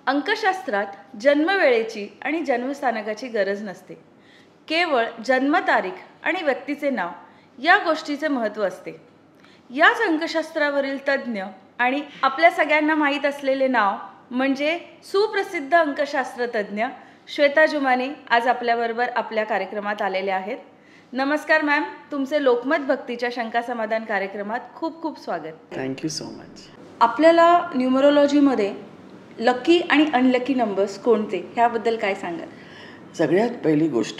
अंकशास्त्रात जन्मवेळेची आणि जन्मस्थानकाची गरज नसते. केवळ जन्मतारीख आणि व्यक्तीचे नाव या गोष्टीचे महत्त्व असते. याच अंकशास्त्रावरील तज्ज्ञ आणि आपल्या सगळ्यांना माहीत असलेले नाव म्हणजे सुप्रसिद्ध अंकशास्त्रतज्ञ श्वेता जुमानी आज आपल्याबरोबर आपल्या कार्यक्रमात आलेले आहेत. नमस्कार मॅम, तुमचे लोकमत भक्तीच्या शंका समाधान कार्यक्रमात खूप खूप स्वागत. Thank you so much. आपल्याला न्यूमरोलॉजीमध्ये लकी आणि अनलकी नंबर्स कोणते ह्याबद्दल काय सांगाल? सगळ्यात पहिली गोष्ट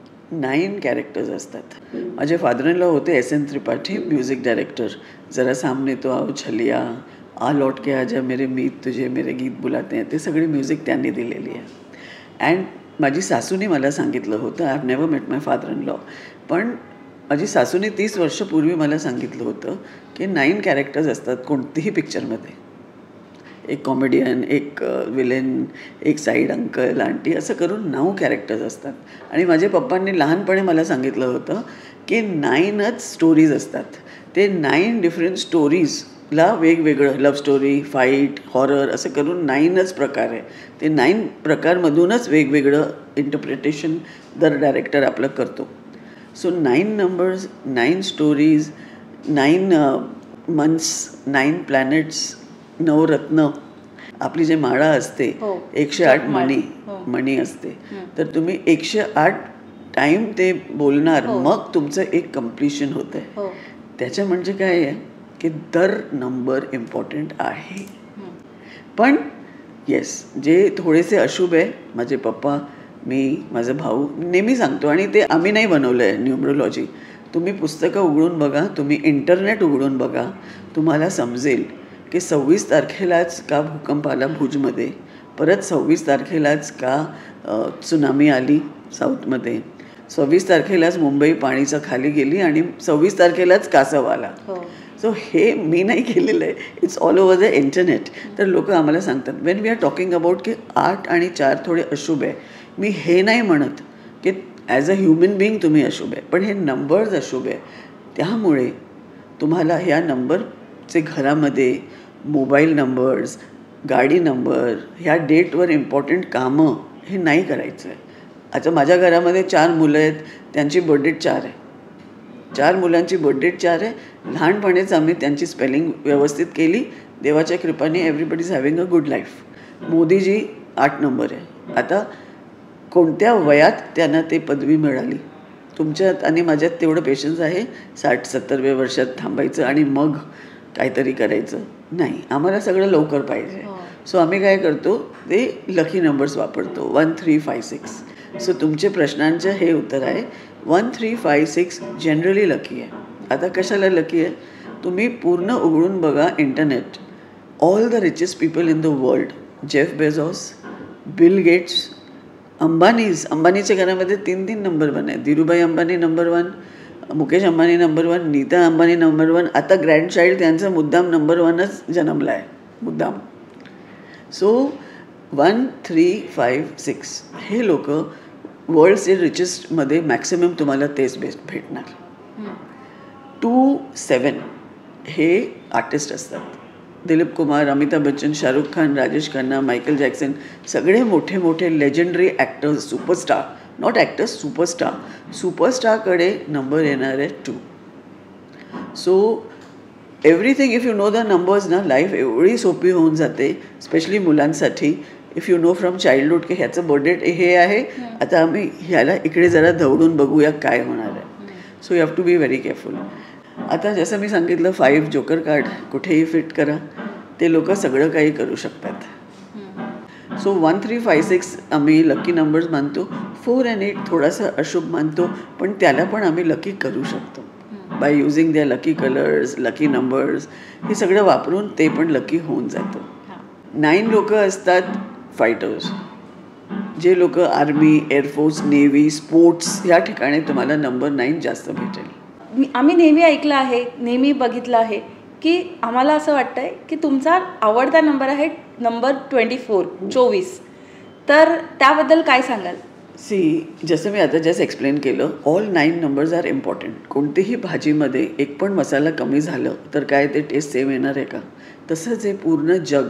9 कॅरेक्टर्स असतात. माझे फादर इन लॉ होते S N Tripathi, music director. जरा सामने तो आओ छलिया, आ लौट के आजा मेरे मीत तुझे मेरे गीत बुलाते हैं, ते सगळी म्युझिक त्यांनी दिलेली आहे. अँड माझी सासूने मला सांगितलं होतं, I have never met my father in law, पण माझी सासूने 30 वर्षापूर्वी मला सांगितलं होतं की 9 कॅरेक्टर्स असतात कोणतीही पिक्चरमध्ये. एक कॉमेडियन, एक विलेन, एक साईड अंकल, आंटी, असं करून 9 कॅरेक्टर्स असतात. आणि माझ्या पप्पांनी लहानपणी मला सांगितलं होतं की 9च स्टोरीज असतात. ते 9 डिफरंट स्टोरीजला वेगवेगळं लव्ह स्टोरी, फाईट, हॉरर असं करून 9च प्रकार आहे. ते 9 प्रकारमधूनच वेगवेगळं इंटरप्रिटेशन दर डायरेक्टर आपलं करतो. So 9 numbers, 9 stories, 9 months, 9 planets, 9 रत्न. आपली जे माळा असते 108 मणी असते, तर तुम्ही 108 टाईम ते बोलणार, मग तुमचं एक कम्प्लिशन होतं आहे. त्याच्या म्हणजे काय आहे की दर नंबर इम्पॉर्टंट आहे. पण येस, जे थोडेसे अशुभ आहे, माझे पप्पा, मी, माझा भाऊ, नेहमी सांगतो, आणि ते आम्ही नाही बनवलं आहे न्यूमरोलॉजी. तुम्ही पुस्तकं उघडून बघा, तुम्ही इंटरनेट उघडून बघा, तुम्हाला समजेल की 26 तारखेलाच का भूकंप आला भुजमध्ये, परत 26 तारखेलाच का त्सुनामी आली साऊथमध्ये, 26 तारखेलाच मुंबई पाणीचं खाली गेली, आणि 26 तारखेलाच कासव आला. सो हे मी नाही केलेलं आहे, it's all over the internet. तर लोक आम्हाला सांगतात when we are talking about की 8 आणि 4 थोडे अशुभ आहे. मी हे नाही म्हणत की ॲज अ ह्युमन बिईंग तुम्ही अशुभ आहे, पण हे नंबर्स अशुभ आहे. त्यामुळे तुम्हाला ह्या नंबरचे घरामध्ये मोबाईल नंबर्स, गाडी नंबर, ह्या डेटवर इम्पॉर्टंट कामं हे नाही करायचं आहे. आता माझ्या घरामध्ये 4 मुलं आहेत, त्यांची बर्थडेट 4 आहे. 4 मुलांची बर्थडेट 4 आहे. लहानपणीच आम्ही त्यांची स्पेलिंग व्यवस्थित केली. देवाच्या कृपाने everybody is having a good life. मोदीजी 8 नंबर आहे. आता कोणत्या वयात त्यांना ते पदवी मिळाली? तुमच्यात आणि माझ्यात तेवढं पेशन्स आहे 60-70व्या वर्षात थांबायचं आणि मग काहीतरी करायचं नाही. आम्हाला सगळं लवकर पाहिजे. सो आम्ही काय करतो, ते लकी नंबर्स वापरतो, 1 3 5 6. सो तुमचे प्रश्नांचं हे उत्तर आहे 1 3 5 6 जनरली लकी आहे. आता कशाला लकी आहे? तुम्ही पूर्ण उघडून बघा internet. All the richest people in the world, Jeff Bezos, Bill Gates, अंबानीच्या घरामध्ये 3 नंबर 1 आहे. Dhirubhai Ambani number 1, Mukesh Ambani number 1, Nita Ambani number 1. आता ग्रँडचाइल्ड त्यांचा मुद्दाम नंबर 1च जन्मला आहे, मुद्दाम. सो 1 3 5 6 हे लोक वर्ल्डचे रिचेस्टमध्ये मॅक्सिमम तुम्हाला तेच भेटणार. 2 7 हे आर्टिस्ट असतात. दिलीप कुमार, अमिताभ बच्चन, शाहरुख खान, राजेश खन्ना, मायकल जॅक्सन, सगळे मोठे मोठे legendary actors, superstar, not actors, सुपरस्टारकडे नंबर येणार आहे 2. So everything, if you know the numbers ना, लाईफ एवढी सोपी होऊन जाते, स्पेशली मुलांसाठी. If you know from childhood की ह्याचं बर्थडे हे आहे, आता आम्ही ह्याला इकडे जरा दौडून बघूया काय होणार आहे. So you have to be very careful. आता जसं मी सांगितलं 5 जोकर कार्ड कुठेही फिट करा, ते लोक सगळं काही करू शकतात. सो 1 3 5 6 आम्ही लकी नंबर्स मानतो. 4 आणि 8 थोडासा अशुभ मानतो, पण त्याला पण आम्ही लकी करू शकतो by using the lucky colours, lucky numbers, हे सगळं वापरून ते पण लकी होऊन जातं. 9 लोक असतात फायटर्स. जे लोक आर्मी, एअरफोर्स, नेव्ही, स्पोर्ट्स ह्या ठिकाणी तुम्हाला नंबर 9 जास्त भेटेल. आम्ही नेहमी ऐकलं आहे, नेहमी बघितलं आहे की आम्हाला असं वाटतं आहे की तुमचा आवडता नंबर आहे नंबर 24. तर त्याबद्दल काय सांगाल? जसं मी आता जस्ट एक्सप्लेन केलं, ऑल 9 नंबर्स आर इम्पॉर्टंट. कोणतीही भाजीमध्ये एक पण मसाला कमी झालं तर काय ते टेस्ट सेम येणार आहे का? तसंच हे पूर्ण जग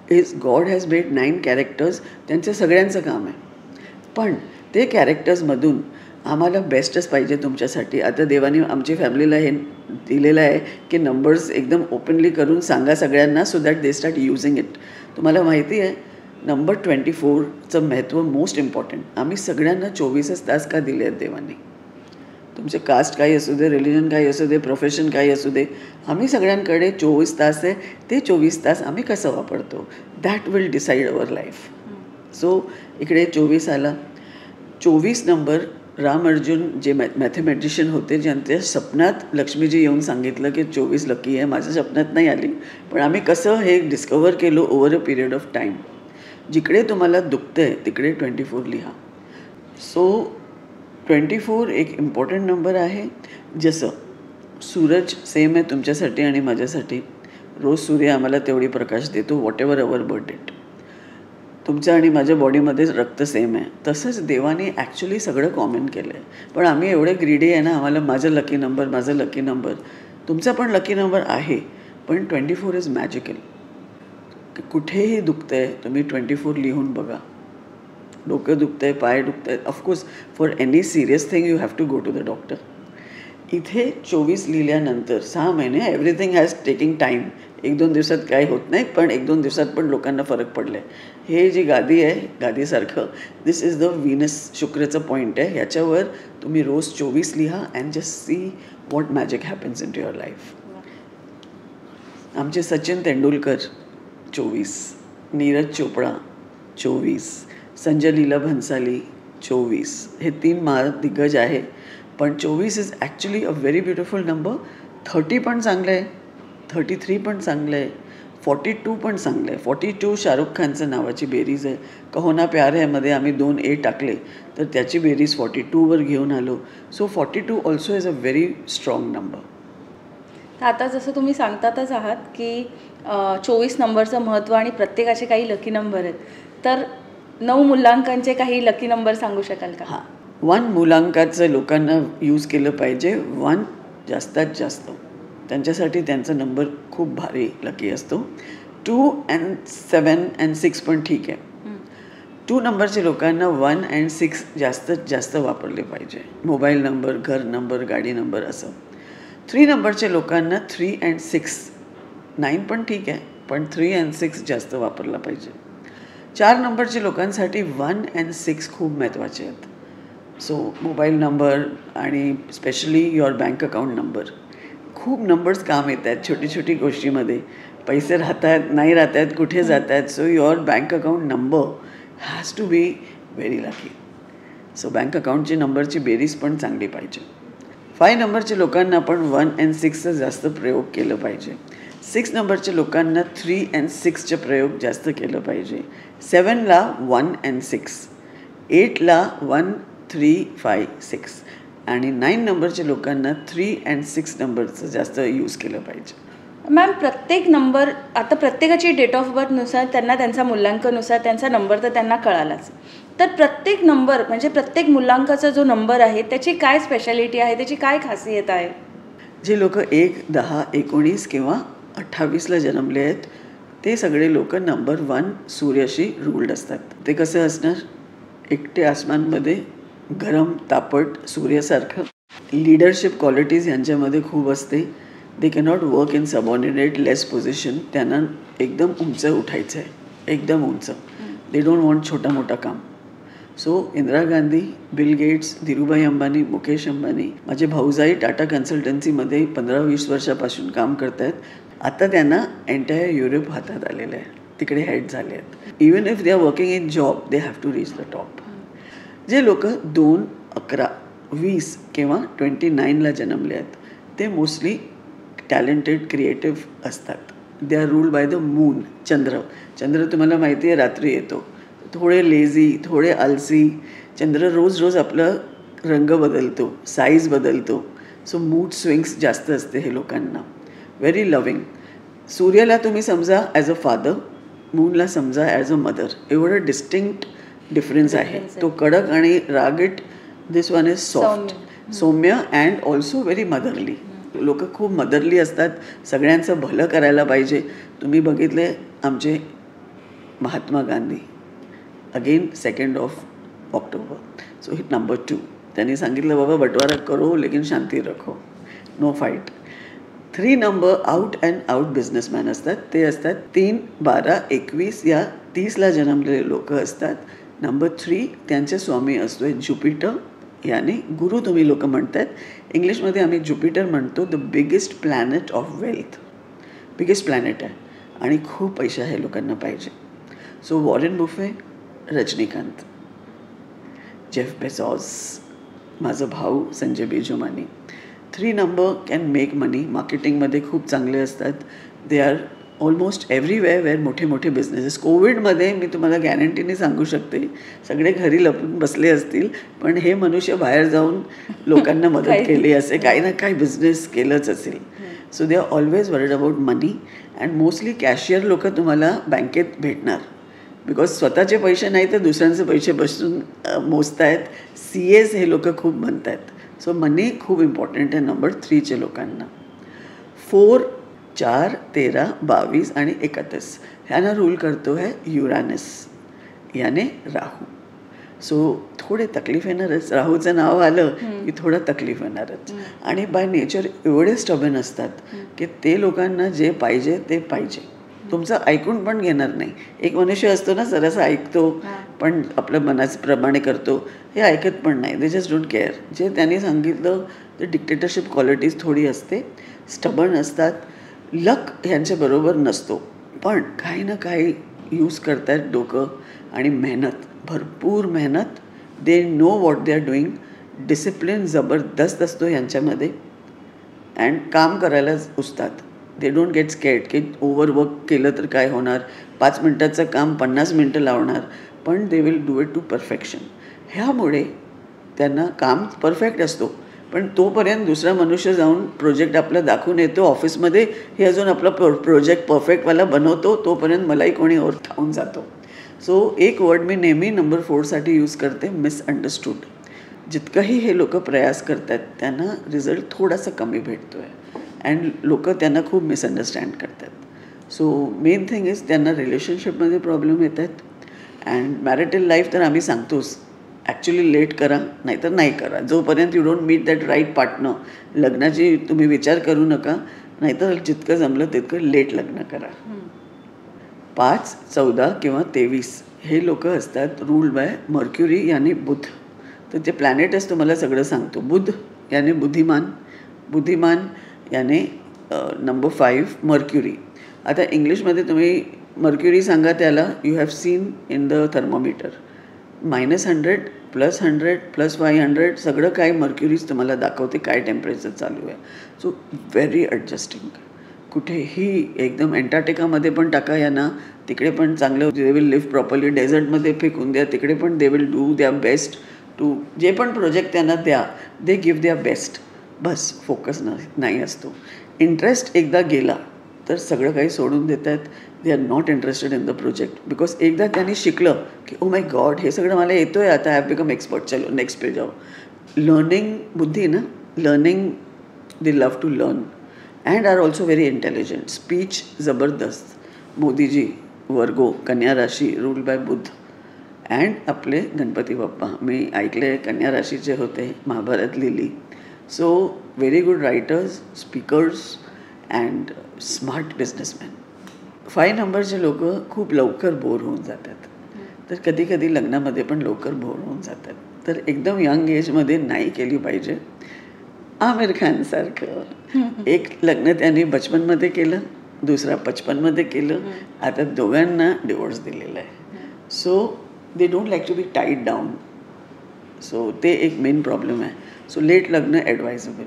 is God has made 9 characters, त्यांचं सगळ्यांचं काम आहे. पण ते कॅरेक्टर्समधून आम्हाला बेस्टच पाहिजे तुमच्यासाठी. आता देवाने आमची फॅमिलीला हे दिलेलं आहे की नंबर्स एकदम ओपनली करून सांगा सगळ्यांना, so that they start using it. तुम्हाला माहिती आहे नंबर 24चं महत्त्व मोस्ट इम्पॉर्टंट. आम्ही सगळ्यांना 24च तास का दिले आहेत देवाने. तुमचे कास्ट काही असू दे, रिलिजन काही असू दे, प्रोफेशन काही असू दे, आम्ही सगळ्यांकडे 24 तास आहे. ते 24 तास आम्ही कसं वापरतो that will decide our life. So इकडे 24 आला. 24 नंबर राम अर्जुन जे मॅथमॅटिशियन होते, ज्यांच्या स्वप्नात लक्ष्मीजी येऊन सांगितलं की 24 लकी आहे. माझ्या स्वप्नात नाही आली, पण आम्ही कसं हे डिस्कवर केलं over a period of time. जिकडे तुम्हाला दुखतं आहे तिकडे 24 लिहा. सो 24 एक इम्पॉर्टंट नंबर आहे. जसं सूरज सेम आहे तुमच्यासाठी आणि माझ्यासाठी. रोज सूर्य आम्हाला तेवढी प्रकाश देतो, whatever our birth date. तुमच्या आणि माझ्या बॉडीमध्ये रक्त सेम आहे. तसंच देवाने ॲक्च्युली सगळं कॉमन केलं आहे. पण आम्ही एवढे ग्रीडी आहे ना, आम्हाला माझं लकी नंबर, माझं लकी नंबर. तुमचा पण लकी नंबर आहे, पण 24 इज मॅजिकल. कुठेही दुखतं आहे तुम्ही 24 लिहून बघा. डोकं दुखतं आहे, पाय दुखत आहेत, of course for any serious thing you have to go to the doctor. इथे 24 लिहिल्यानंतर 6 महिने एव्हरीथिंग हॅज टेकिंग टाईम. 1-2 दिवसात काही होत नाही, पण 1-2 दिवसात पण लोकांना फरक पडला आहे. हे जी गादी आहे, गादीसारखं, दिस इज द व्हीनस, शुक्रचं पॉईंट आहे. ह्याच्यावर तुम्ही रोज 24 लिहा and just see what magic happens in to your life. आमचे सचिन तेंडुलकर 24, नीरज चोपडा 24, संजय लीला भन्साली 24, हे 3 महादिग्गज आहे. पण 24 is actually a very beautiful number. 30 पण चांगलं आहे, 33 पण चांगलं आहे, 42 पण चांगलं आहे. 42 शाहरुख खानचं नावाची बेरीज आहे. कहो ना प्यार है मध्ये आम्ही 2 A टाकले तर त्याची बेरीज 42वर घेऊन आलो. So 42 also is a very strong number. तर आता जसं तुम्ही सांगतातच आहात की 24 नंबरचं महत्त्व आणि प्रत्येकाचे काही लकी नंबर आहेत, तर 9 मुलांकांचे काही लकी नंबर सांगू शकाल का? हां, 1 मुलांकाचं लोकांना यूज केलं पाहिजे. 1 जास्तीत जास्त त्यांच्यासाठी त्यांचा नंबर खूप भारी लकी असतो. 2 and 7 and 6 पण ठीक आहे. 2 नंबरच्या लोकांना 1 and 6 जास्तीत जास्त वापरले पाहिजे. मोबाईल नंबर, घर नंबर, गाडी नंबर असं. 3 नंबरच्या लोकांना 3 and 6, 9 पण ठीक आहे, पण 3 and 6 जास्त वापरला पाहिजे. 4 नंबरच्या लोकांसाठी 1 and 6 खूप महत्त्वाचे आहेत. सो मोबाईल नंबर आणि specially your bank account number. खूप नंबर्स काम येत आहेत छोटी छोटी गोष्टीमध्ये. पैसे राहत आहेत, नाही राहत आहेत, कुठे जात आहेत. So your bank account number has to be very lucky. So bank अकाउंटची नंबरची बेरीज पण चांगली पाहिजे. 5 नंबरच्या लोकांना पण 1 and 6चं जास्त प्रयोग केलं पाहिजे. 6 नंबरच्या लोकांना 3 and 6चे प्रयोग जास्त केलं पाहिजे. 7ला 1 and 6, 8ला 1, 3, 5, 6 आणि 9 नंबरच्या लोकांना 3 and 6 नंबरचं जास्त यूज केलं पाहिजे. मॅम, प्रत्येक नंबर आता प्रत्येकाची डेट ऑफ बर्थनुसार त्यांना त्यांचा मुलांकानुसार त्यांचा नंबर तर त्यांना कळालाच. तर प्रत्येक नंबर म्हणजे प्रत्येक मुलांकाचा जो नंबर आहे त्याची काय स्पेशालिटी आहे, त्याची काय खासियत आहे? जे लोक 1, 10, 19 किंवा 28ला जन्मले आहेत ते सगळे लोक नंबर 1 सूर्याशी रूल्ड असतात. ते कसं असणार? एकटे आसमानमध्ये गरम तापट सूर्यासारखं. लीडरशिप क्वालिटीज यांच्यामध्ये खूप असते. They cannot work in subordinate less position. त्यांना एकदम उंच उठायचं आहे, एकदम उंच. दे डोंट वॉन्ट छोटा मोठा काम. So Indira Gandhi, Bill Gates, Dhirubhai Ambani, Mukesh Ambani, माझे भाऊजाई टाटा कन्सल्टन्सीमध्ये 15-20 वर्षापासून काम करत आहेत. आता त्यांना एंटायर युरोप हातात आलेलं आहे, तिकडे हेड झाले आहेत. Even if they are working in job they have to reach the top. जे लोक 2, 11, 20 किंवा 29ला जन्मले आहेत ते मोस्टली टॅलेंटेड, क्रिएटिव्ह असतात. They are ruled by the moon. चंद्र तुम्हाला माहिती आहे रात्री येतो. थोडे लेझी, थोडे आलसी. चंद्र रोज रोज आपलं रंग बदलतो, साईज बदलतो. सो मूड स्विंग्स जास्त असते हे लोकांना. Very loving. सूर्याला तुम्ही समजा ॲज अ फादर, मूनला समजा ॲज अ मदर. एवढं डिस्टिंक्ट डिफरन्स आहे. तो कडक आणि रागीट. दिस वन इज सॉफ्ट, सौम्य अँड ऑल्सो व्हेरी मदरली. लोक खूप मदरली असतात, सगळ्यांचं भलं करायला पाहिजे. तुम्ही बघितले आमचे Mahatma Gandhi, again 2 October. So hit number 2. त्यांनी सांगितलं बाबा बंटवारा करो लेकिन शांती रखो, no fight. 3 number out and out businessman असतात. ते असतात 3, 12, 21 या 30ला जन्मलेले लोक असतात. नंबर 3 त्यांचे स्वामी असतो ज्युपिटर, याने गुरु तुम्ही लोक म्हणतात. इंग्लिशमध्ये आम्ही ज्युपिटर म्हणतो. The biggest planet of wealth, biggest planet आहे आणि खूप पैसा हे लोकांना पाहिजे. So Warren Buffett, Rajinikanth, Jeff Bezos, माझा भाऊ Sanjay Bijomani. 3 number can make money. मार्केटिंगमध्ये खूप चांगले असतात. They are almost everywhere where मोठे मोठे बिझनेसेस. कोविडमध्ये मी तुम्हाला गॅरंटीने सांगू शकते सगळे घरी लपून बसले असतील, पण हे मनुष्य बाहेर जाऊन लोकांना मदत केली असे काही ना काही बिझनेस केलंच असेल. So they are always worried about money. And mostly cashier लोक तुम्हाला बँकेत भेटणार, बिकॉज स्वतःचे पैसे नाही तर दुसऱ्यांचे पैसे बसून मोजतायत. CAs हे लोक खूप बनत आहेत. सो मनी खूप इम्पॉर्टंट आहे नंबर 3चे लोकांना. 4, 4, 13, 22 आणि 31 ह्यांना रूल करतो आहे युरानस, याने राहू. सो थोडे तकलीफ येणारच. राहूचं नाव आलं की थोडं तकलीफ येणारच. आणि बाय नेचर एवढे स्टबन असतात की ते लोकांना जे पाहिजे ते पाहिजे, तुमचं ऐकून पण घेणार नाही. एक मनुष्य असतो ना जरासा ऐकतो पण आपल्या मनाप्रमाणे करतो, हे ऐकत पण नाही. They just don't care. जे त्यांनी सांगितलं ते डिक्टेटरशिप क्वालिटीज थोडी असते. स्टबन असतात. लक ह्यांच्याबरोबर नसतो, पण काही ना काही यूज करतात डोकं आणि मेहनत, भरपूर मेहनत. They know what they are doing. Discipline जबरदस्त असतो ह्यांच्यामध्ये अँड काम करायलाच उचतात. दे डोंट गेट स्केर्ड की ओव्हरवर्क केलं तर काय होणार, 5 मिनटाचं काम 50 मिनटं लावणार, पण they will do it to perfection. ह्यामुळे त्यांना काम परफेक्ट असतो, पण तोपर्यंत दुसरा मनुष्य जाऊन प्रोजेक्ट आपला दाखवून येतो ऑफिसमध्ये, हे अजून आपला प्रोजेक्ट परफेक्टवाला बनवतो, तोपर्यंत मलाही कोणी ओर खाऊन जातो. सो एक वर्ड मी नेहमी नंबर 4साठी यूज करते, मिसअंडरस्टूड. जितकंही हे लोक प्रयास करतात त्यांना रिझल्ट थोडासा कमी भेटतो आहे अँड लोक त्यांना खूप मिसअंडरस्टँड करतात. सो मेन थिंग इज त्यांना रिलेशनशिपमध्ये प्रॉब्लेम येतात. अँड मॅरिटल लाईफ तर आम्ही सांगतोच, ॲक्च्युली लेट करा नाहीतर नाही करा. जोपर्यंत you don't meet that right partner, लग्नाची तुम्ही विचार करू नका, नाहीतर जितकं जमलं तितकं लेट लग्न करा. 5, 14 किंवा 23 हे लोक असतात रूल्ड बाय मर्क्युरी याने बुध. तर जे प्लॅनेटच तुम्हाला सगळं सांगतो. बुध याने बुद्धिमान, बुद्धिमान याने नंबर 5 मर्क्युरी. आता इंग्लिशमध्ये तुम्ही मर्क्युरी सांगा त्याला, you have seen in the thermometer -100, +100, +500 सगळं काय मर्क्युरीज तुम्हाला दाखवते काय टेम्परेचर चालू आहे. So very adjusting. कुठेही एकदम अँटार्क्टिकामध्ये पण टाका यांना, तिकडे पण चांगलं दे विल लिव्ह प्रॉपरली. डेझर्टमध्ये फेकून द्या, तिकडे पण they will do their best too, जे पण प्रोजेक्ट त्यांना द्या दे गिव्ह देअर बेस्ट. बस फोकस नाही असतो. इंटरेस्ट एकदा गेला तर सगळं काही सोडून देत आहेत. They are not interested in the project, because एकदा त्यांनी शिकलं की ओ माय गॉड हे सगळं मला येतो आहे, आता आय हॅव बिकम एक्सपर्ट, चलो नेक्स्ट पेज जाऊ. लर्निंग बुद्धी ना, learning, they love to learn and are also very intelligent. Speech जबरदस्त. मोदीजी, वर्गो, कन्या राशी रूल्ड बाय बुध. अँड आपले गणपती बाप्पा, मी ऐकले कन्या राशीचे होते, महाभारत लिहिली. So very good writers, speakers and smart businessman. 5 नंबरचे लोक खूप लवकर बोर होऊन जातात, तर कधी कधी लग्नामध्ये पण लवकर बोर होऊन जातात. तर एकदम यंग एजमध्ये नाही केली पाहिजे. आमिर खानसारखं एक लग्न त्यांनी बचपनमध्ये केलं, दुसरा 55मध्ये केलं, आता दोघांना डिवोर्स दिलेला आहे. So they don't like to be tied down. So ते एक मेन प्रॉब्लेम आहे. सो लेट लग्न advisable.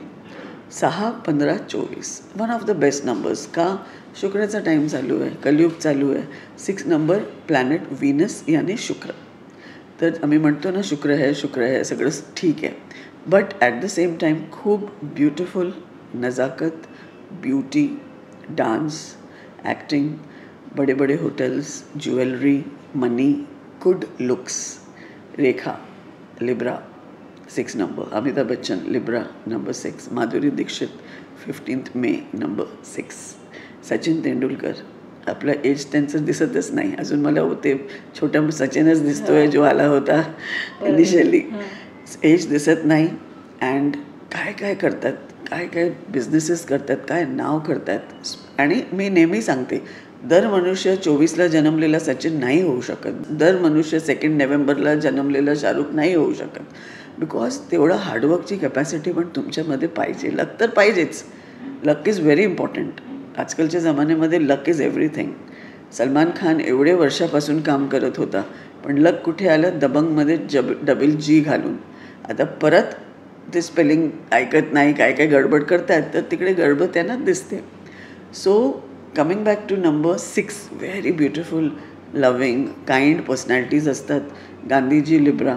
6, 15, 24 one of the best numbers. का? शुक्राचा टाईम चालू आहे, कलियुग चालू आहे. 6 नंबर प्लॅनेट व्हीनस याने शुक्र. तर आम्ही म्हणतो ना शुक्र आहे सगळं ठीक आहे, but at the same time खूप ब्युटिफुल, नजाकत, ब्युटी, डान्स, ॲक्टिंग, बडे बडे hotels, jewellery, money, good looks. Rekha Libra 6 number. Amitabh Bachchan Libra number 6. Madhuri Dixit 15th May number 6. Sachin Tendulkar आपलं एज त्यांचं दिसतच नाही. अजून मला होते छोटा सचिनच दिसतोय जो आला होता इनिशियली. एज दिसत नाही. अँड काय काय करतात, काय काय बिझनेसेस करतात, काय नाव करतात. आणि मी नेहमी सांगते, दर मनुष्य 24ला जन्मलेला सचिन नाही होऊ शकत. दर मनुष्य 2 नोव्हेंबरला जन्मलेला शाहरुख नाही होऊ शकत. बिकॉज तेवढं हार्डवर्कची कॅपॅसिटी पण तुमच्यामध्ये पाहिजे. लक तर पाहिजेच. Luck is very important. आजकालच्या जमान्यामध्ये luck is everything. Salman Khan एवढे वर्षापासून काम करत होता, पण लक कुठे आलं? दबंगमध्ये डबल जी घालून. आता परत ते स्पेलिंग ऐकत नाही, काय काय गडबड करतात, तर तिकडे गडबड त्यांना दिसते. So coming back to number 6, very beautiful, loving, kind personalities असतात. Gandhiji, Libra.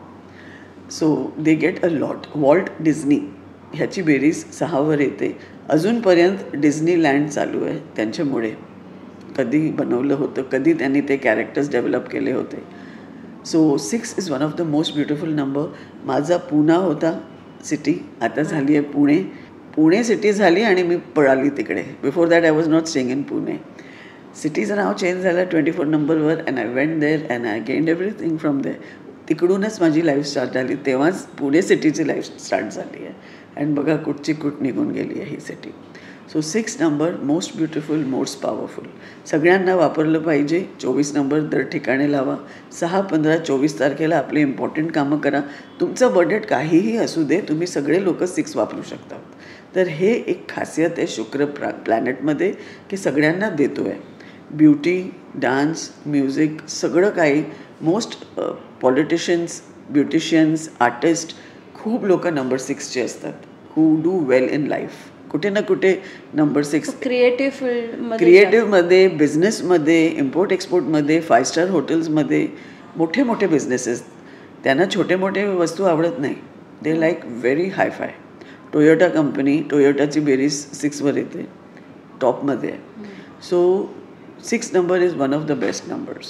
So they get a lot. Walt Disney ह्याची बेरीज 6वर येते. अजूनपर्यंत डिझनीलँड चालू आहे त्यांच्यामुळे. कधी बनवलं होतं, कधी त्यांनी ते कॅरेक्टर्स डेव्हलप केले होते. So 6 is one of the most beautiful number. माझा पुणा होता सिटी, आता झाली आहे पुणे. पुणे सिटी झाली आणि मी पळाली तिकडे. Before that I was not staying in Pune. सिटीचं नाव चेंज झालं 24 नंबरवर. And I went there and I gained everything from there. तिकडूनच माझी लाईफ स्टार्ट झाली. तेव्हाच पुणे सिटीची लाईफ स्टार्ट झाली आहे. अँड बघा कुठची कुठ निघून गेली आहे ही city. So 6 number most beautiful, most powerful. सगळ्यांना वापरलं पाहिजे. 24 नंबर दर ठिकाणी लावा. 6, 15, 24 तारखेला आपले इम्पॉर्टंट कामं करा. तुमचं बजेट काहीही असू दे, तुम्ही सगळे लोक 6 वापरू शकतात. तर हे एक खासियत आहे शुक्र प्लॅनेटमध्ये की सगळ्यांना देतो आहे. ब्युटी, डान्स, म्युझिक, सगळं काही. मोस्ट पॉलिटिशियन्स, ब्युटिशियन्स, आर्टिस्ट, खूप लोक नंबर 6चे असतात. Who do well in life. कुठे ना कुठे नंबर 6. क्रिएटिव्ह फील्ड, क्रिएटिव्हमध्ये, बिझनेसमध्ये, इम्पोर्ट एक्सपोर्टमध्ये, 5 स्टार हॉटेल्समध्ये, मोठे मोठे बिझनेसेस. त्यांना छोटे मोठे वस्तू आवडत नाही. They like very hi fi. Toyota company, टोयोटाची बेरीज 6वर येते, टॉपमध्ये आहे. So 6 number is one of the best numbers.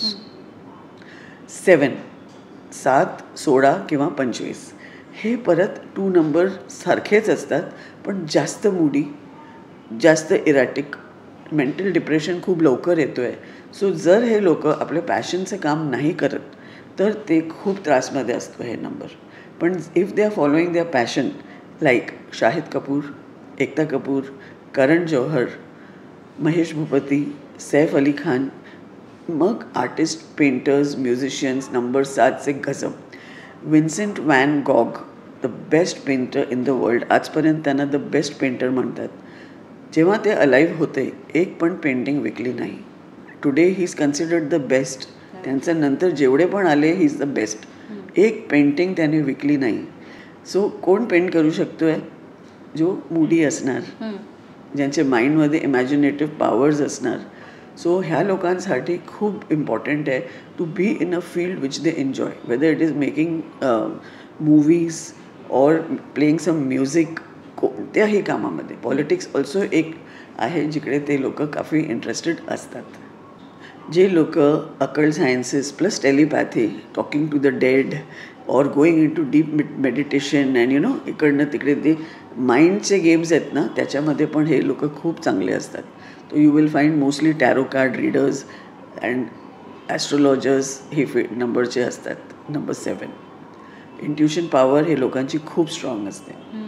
7, 7, 16 किंवा 25 हे परत 2 नंबर सारखेच असतात, पण जास्त मूडी, जास्त इरॅटिक, मेंटल डिप्रेशन खूप लवकर येतो आहे. सो जर हे लोक आपल्या पॅशनचं काम नाही करत तर ते खूप त्रासमध्ये असतो हे नंबर. पण if they are following their passion, like Shahid Kapoor, Ekta Kapoor, Karan Johar, Mahesh Bhupathi, Saif Ali Khan, मग आर्टिस्ट, पेंटर्स, म्युझिशियन्स, नंबर 7चे गजब. Vincent van Gogh, the best painter in the world. आजपर्यंत त्यांना द बेस्ट पेंटर म्हणतात. जेव्हा ते अलाइव्ह होते, एक पण पेंटिंग विकली नाही. Today he is considered the best. त्यांच्या नंतर जेवढे पण आले, ही इज द बेस्ट. एक पेंटिंग त्याने विकली नाही. सो कोण पेंट करू शकतो आहे? जो मूडी असणार, ज्यांच्या माइंडमध्ये इमॅजिनेटिव्ह पॉवर्स असणार. सो ह्या लोकांसाठी खूप इम्पॉर्टंट आहे to be in a field which they enjoy, whether it is making movies or playing some music. कोणत्याही कामामध्ये. पॉलिटिक्स ऑल्सो एक आहे जिकडे ते लोक काफी इंटरेस्टेड असतात. जे लोक occult sciences plus telepathy, talking to the dead और going into deep meditation and इकडनं तिकडे ते माइंडचे गेम्स आहेत ना, त्याच्यामध्ये पण हे लोक खूप चांगले असतात. तो you will find mostly tarot card readers and astrologers हे नंबरचे असतात. नंबर 7. इंट्युशन पॉवर हे लोकांची खूप स्ट्रॉंग असते.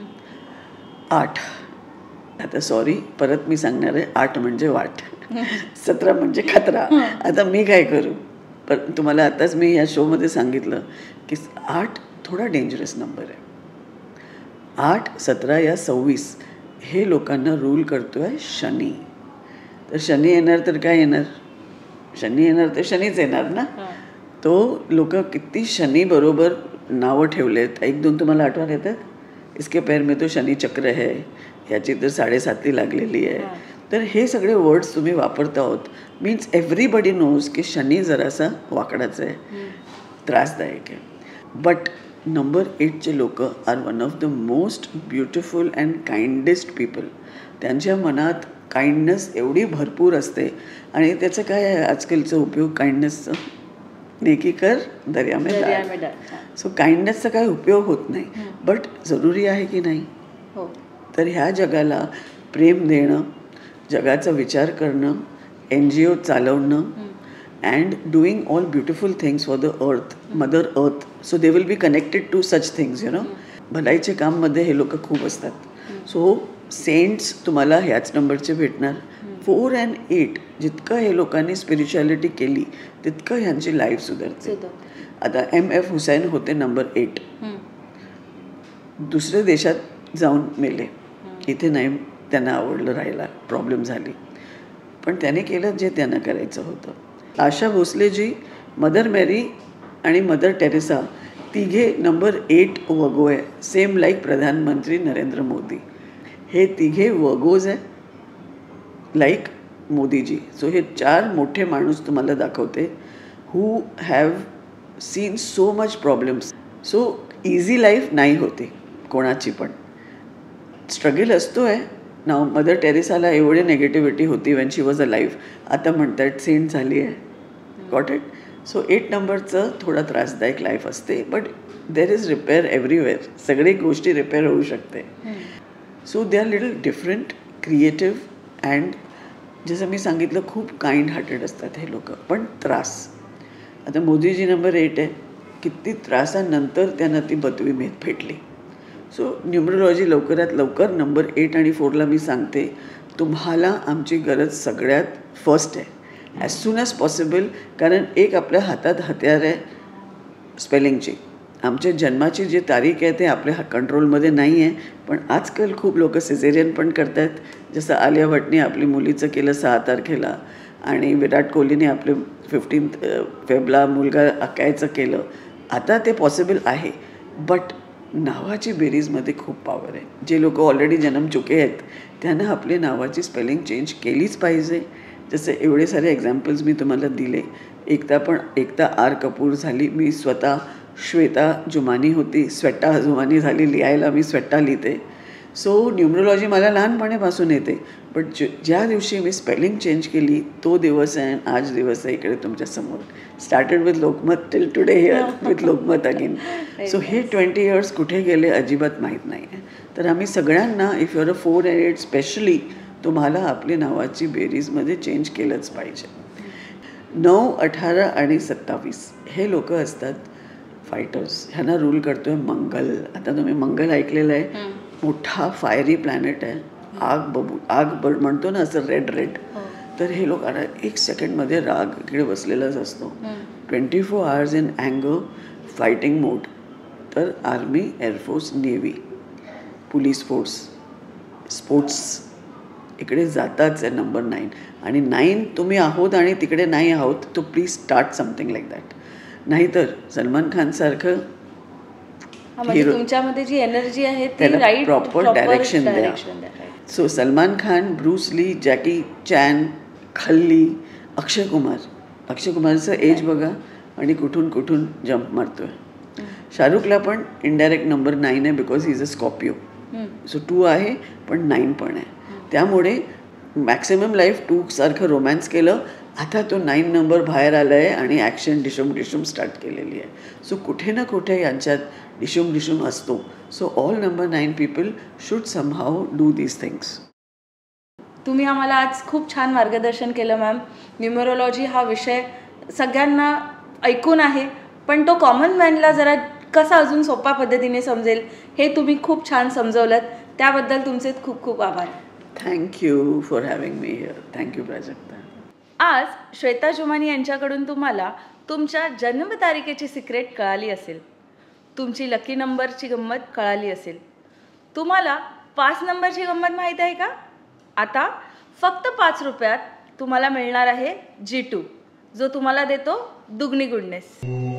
8, आता सॉरी परत मी सांगणार आहे, 8 म्हणजे वाट, 17 म्हणजे खतरा. आता मी काय करू? पण तुम्हाला आताच मी या शोमध्ये सांगितलं की 8 थोडा डेंजरस नंबर आहे. 8, 17 या 26 हे लोकांना रूल करतो आहे शनी. तर शनी येणार तर काय येणार? शनी येणार तर शनीच येणार ना. तो लोक किती शनीबरोबर नावं ठेवलेत. 1-2 तुम्हाला आठवण येतात? इसके पैर में तो शनी चक्र है, याची तर 7.5 लागलेली आहे. तर हे सगळे वर्ड्स तुम्ही वापरता आहोत मीन्स एव्हरीबडी नोज की शनी जरासा वाकडाचा आहे, त्रासदायक आहे. बट नंबर 8चे लोक are one of the most beautiful and kindest people. त्यांच्या मनात काइंडनेस एवढी भरपूर असते. आणि त्याचं काय आहे आजकालचा उपयोग काइंडनेसचं? नेकी कर दर्या में डाल. सो काइंडनेसचा काही उपयोग होत नाही. बट जरुरी आहे की नाही? तर ह्या जगाला प्रेम देणं, जगाचा विचार करणं, NGO चालवणं and doing all beautiful things for the earth, mother earth. So they will be connected to such things भलाईचे काममध्ये हे लोक खूप असतात. सो सेंट्स तुम्हाला ह्याच नंबरचे भेटणार. 4 and 8 जितकं हे लोकांनी स्पिरिच्युअलिटी केली तितकं ह्यांची लाईफ सुधारते. आता MF हुसैन होते नंबर 8. दुसऱ्या देशात जाऊन मेले. इथे नाही त्यांना आवडलं राहायला, प्रॉब्लेम झाली. पण त्याने केलं जे त्यांना करायचं होतं. आशा भोसलेजी, मदर मेरी आणि मदर टेरेसा तिघे नंबर 8 वगो आहे. सेम लाईक प्रधानमंत्री नरेंद्र मोदी. हे तिघे वगोज आहे लाईक मोदीजी. सो हे 4 मोठे माणूस तुम्हाला दाखवते who have seen so much problems. So easy life नाही होते कोणाची पण, स्ट्रगल असतो आहे. नाव मदर टेरेसाला एवढे नेगेटिव्हिटी होती when she was a life. आता म्हणतात सेंट झाली आहे. Got it. सो 8 नंबरचं थोडा त्रासदायक लाईफ असते, but there is repair everywhere. सगळी गोष्टी रिपेअर होऊ शकते. So they are little different, creative and जसं मी सांगितलं खूप काइंड हार्टेड असतात हे लोक. पण त्रास, आता मोदीजी नंबर 8 आहे. किती त्रासानंतर त्यांना ती पदवी भेटली. सो न्यूमरोलॉजी लवकरात लवकर नंबर 8 आणि 4ला मी सांगते तुम्हाला आमची गरज सगळ्यात फर्स्ट आहे, ॲज सून ॲज पॉसिबल. कारण एक आपल्या हातात हत्यार आहे स्पेलिंगची. आमच्या जन्माची जी तारीख आहे ते आपल्या कंट्रोलमध्ये नाही आहे. पण आजकाल खूप लोक सिझेरियन पण करत आहेत. जसं आलिया भट्टने आपली मुलीचं केलं 6 तारखेला आणि विराट कोहलीने आपले 15 फेब्रुवारीला मुलगा आकायचं केलं. आता ते पॉसिबल आहे. बट नावाची बेरीजमध्ये खूप पॉवर आहे. जे लोक ऑलरेडी जन्म चुके आहेत त्यांना आपली नावाची स्पेलिंग चेंज केलीच पाहिजे. जसे एवढे सारे एक्झाम्पल्स मी तुम्हाला दिले. एकता R कपूर झाली. मी स्वतः श्वेता जुमानी होती, स्वेटा जुमानी झाली. लिहायला मी स्वेटा लिहिते. सो न्यूमरोलॉजी मला लहानपणापासून येते. बट ज्या दिवशी मी स्पेलिंग चेंज केली तो दिवस आहे. आज दिवस आहे इकडे तुमच्यासमोर. Started with Lokmat till today here with Lokmat again. So हे 20 years कुठे गेले अजिबात माहीत नाही आहे. तर आम्ही सगळ्यांना if you're a 4 and 8 specially तुम्हाला आपली नावाची बेरीजमध्ये चेंज केलंच पाहिजे. 9, 18 आणि 27 हे लोक असतात फायटर्स. ह्यांना रूल करतो आहे मंगल. आता तुम्ही मंगल ऐकलेलं आहे. मोठा फायरी प्लॅनेट आहे. आग म्हणतो ना असं रेड. तर हे लोक 1 सेकंडमध्ये राग इकडे बसलेलाच असतो. 24 hours इन अँगर, फायटिंग मोड. तर army, air force, navy, police force, sports इकडे जाताच आहे नंबर 9. आणि 9 तुम्ही आहोत आणि तिकडे नाही आहोत तो please start something like that. नाहीतर सलमान खानसारखं तुमच्यामध्ये जी एनर्जी आहे ती राईट प्रॉपर डायरेक्शन द्या. So Salman Khan, Bruce Lee, Jackie Chan, Khali, Akshay कुमारचं age बघा आणि कुठून कुठून जम्प मारतोय. शाहरुखला पण इनडायरेक्ट नंबर 9 आहे because he is a Scorpio. So 2 आहे पण 9 पण आहे. त्यामुळे मॅक्सिमम लाईफ 2 सारखं रोमॅन्स केलं. आता तो 9 नंबर बाहेर आला आहे आणि ॲक्शन डिशुम स्टार्ट केलेली आहे. सो कुठे ना कुठे यांच्यात डिशुम असतो. So all number 9 people should somehow do these things. तुम्ही आम्हाला आज खूप छान मार्गदर्शन केलं मॅम. न्यूमरोलॉजी हा विषय सगळ्यांना ऐकून आहे पण तो कॉमन मॅनला जरा कसा अजून सोप्या पद्धतीने समजेल हे तुम्ही खूप छान समजवलं. त्याबद्दल तुमचे खूप खूप आभार. Thank you for having me here. Thank you Prajakta. आज श्वेता जुमानी यांच्याकडून तुम्हाला तुमच्या जन्मतारखेची सिक्रेट कळाली असेल. तुमची लकी नंबरची गंमत कळाली असेल. तुम्हाला 5 नंबरची गंमत माहीत आहे का? आता फक्त 5 रुपयात तुम्हाला मिळणार आहे G2 जो तुम्हाला देतो दुगणी गुडनेस.